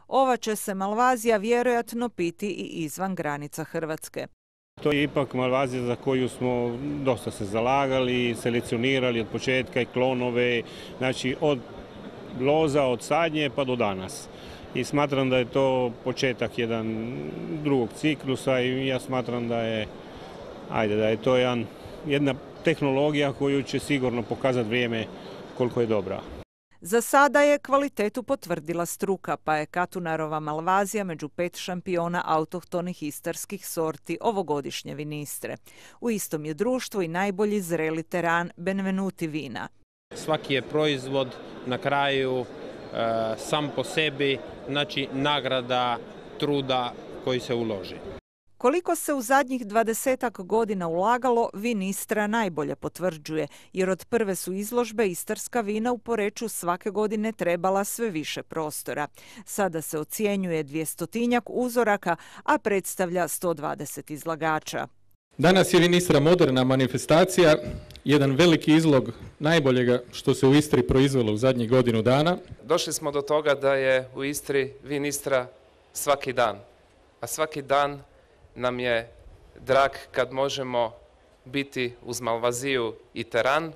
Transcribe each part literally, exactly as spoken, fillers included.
ova će se malvazija vjerojatno piti i izvan granica Hrvatske. To je ipak malvazija za koju smo dosta se zalagali, selekcionirali od početka i klonove, znači od loza, od sadnje pa do danas. I smatram da je to početak jedan drugog ciklusa i ja smatram da je, ajde, da je to jedan, jedna tehnologija koju će sigurno pokazati vrijeme koliko je dobra. Za sada je kvalitetu potvrdila struka, pa je Katunarova malvazija među pet šampiona autohtonih istarskih sorti ovogodišnje vinistre. U istom je društvu i najbolji zreli teran Benvenuti vina. Svaki je proizvod na kraju e, sam po sebi, znači nagrada truda koji se uloži. Koliko se u zadnjih dvadesetak godina ulagalo, vin Istra najbolje potvrđuje, jer od prve su izložbe istarska vina u Poreču svake godine trebala sve više prostora. Sada se ocjenjuje dvjestotinjak uzoraka, a predstavlja sto dvadeset izlagača. Danas je vin Istra moderna manifestacija, jedan veliki izlog najboljega što se u Istri proizvelo u zadnjih godinu dana. Došli smo do toga da je u Istri vin Istra svaki dan, a svaki dan nam je drag kad možemo biti uz malvaziju i teran,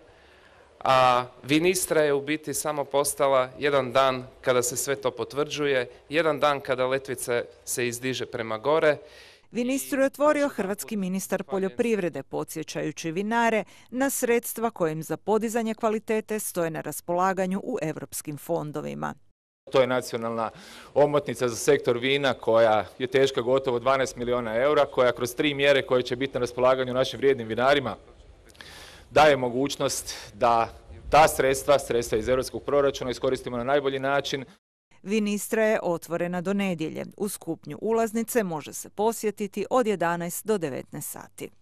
a vin Istra je u biti samo postala jedan dan kada se sve to potvrđuje, jedan dan kada letvice se izdiže prema gore. Vin Istru je otvorio hrvatski ministar poljoprivrede, podsjećajući vinare na sredstva kojim za podizanje kvalitete stoje na raspolaganju u europskim fondovima. To je nacionalna omotnica za sektor vina koja je teška gotovo dvanaest milijuna eura, koja kroz tri mjere koje će biti na raspolaganju našim vrijednim vinarima daje mogućnost da ta sredstva, sredstva iz europskog proračuna iskoristimo na najbolji način. Vin Istra je otvorena do nedjelje. Uz kupnju ulaznice može se posjetiti od jedanaest do devetnaest sati.